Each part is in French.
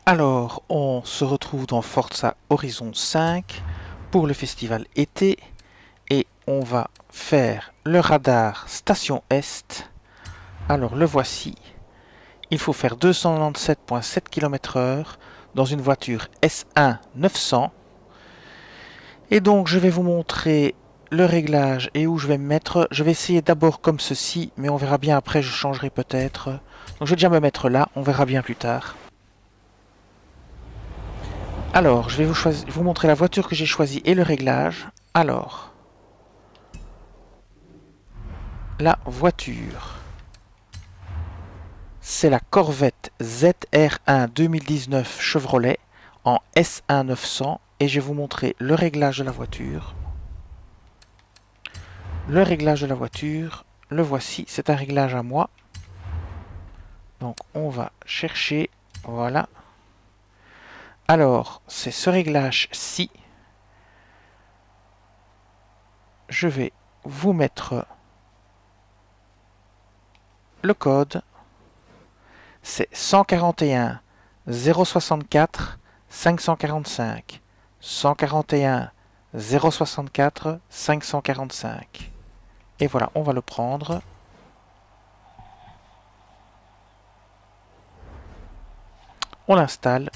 Alors, on se retrouve dans Forza Horizon 5 pour le festival été et on va faire le radar Station Est. Alors, le voici. Il faut faire 297,7 km/h dans une voiture S1 900. Et donc, je vais vous montrer le réglage et où je vais me mettre. Je vais essayer d'abord comme ceci, mais on verra bien après, je changerai peut-être. Donc, je vais déjà me mettre là, on verra bien plus tard. Alors, je vais vous montrer la voiture que j'ai choisie et le réglage. Alors, la voiture, c'est la Corvette ZR1 2019 Chevrolet en S1 900 et je vais vous montrer le réglage de la voiture. Le réglage de la voiture, le voici, c'est un réglage à moi. Donc, on va chercher, voilà. Alors, c'est ce réglage-ci. Je vais vous mettre le code. C'est 141 064 545. 141 064 545. Et voilà, on va le prendre. On l'installe.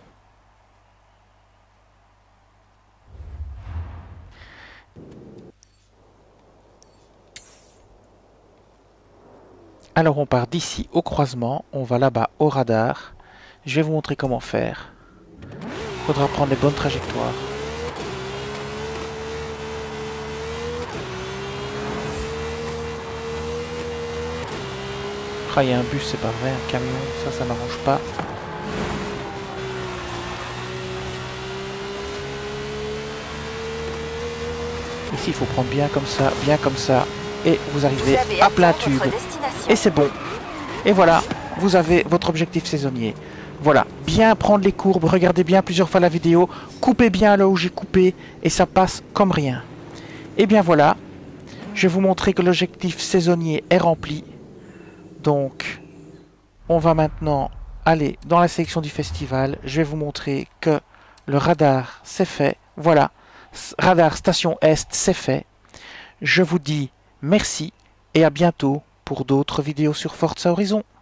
Alors on part d'ici au croisement, on va là-bas au radar. Je vais vous montrer comment faire. Il faudra prendre les bonnes trajectoires. Ah, il y a un bus, c'est pas vrai, un camion, ça m'arrange pas. Ici, il faut prendre bien comme ça, et vous arrivez à plein tube. Et c'est bon. Et voilà, vous avez votre objectif saisonnier. Voilà, bien prendre les courbes, regardez bien plusieurs fois la vidéo, coupez bien là où j'ai coupé, et ça passe comme rien. Et bien voilà, je vais vous montrer que l'objectif saisonnier est rempli. Donc, on va maintenant aller dans la sélection du festival. Je vais vous montrer que le radar, c'est fait. Voilà, radar Station Est, c'est fait. Je vous dis merci et à bientôt pour d'autres vidéos sur Forza Horizon.